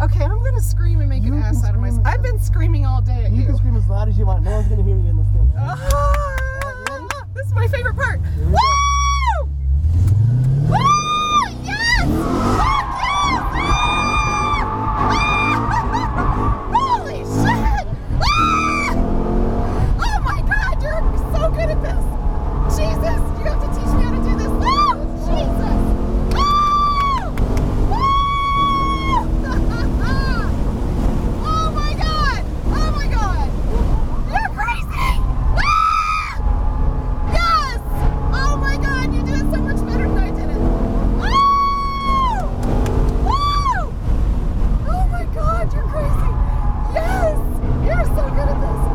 Okay, I'm gonna scream and make an ass out of myself. I've been screaming all day at you. You can scream as loud as you want. No one's gonna hear you in this thing. This is my favorite part. Here we go. Woo! Yes! Fuck yes! Holy shit! Oh my god, you're so good at this! Jesus, you have to teach me how to do this. Oh, Jesus! Oh my god! Oh my god! You're crazy! Yes! Oh my god, you did it so much better than I did it. Woo! Oh my god, you're crazy. Yes! You're so good at this.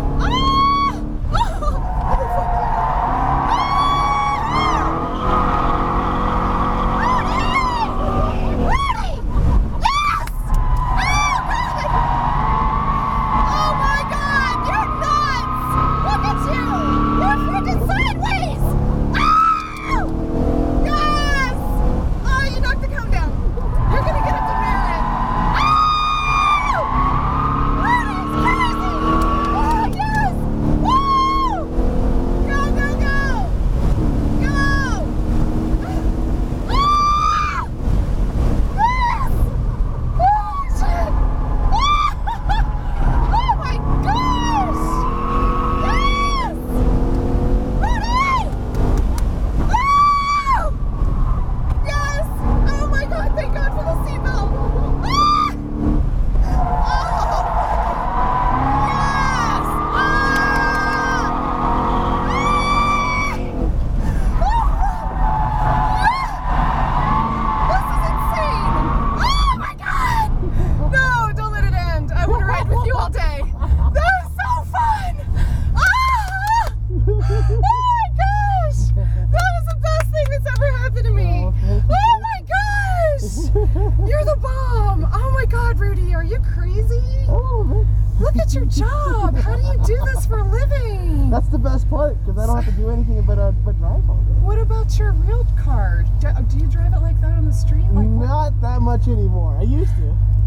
You're the bomb! Oh my god, Rudy, are you crazy? Oh, look at your job! How do you do this for a living? That's the best part, because I don't have to do anything but drive all day. What about your real car? Do you drive it like that on the street? Like Not that much anymore. I used to.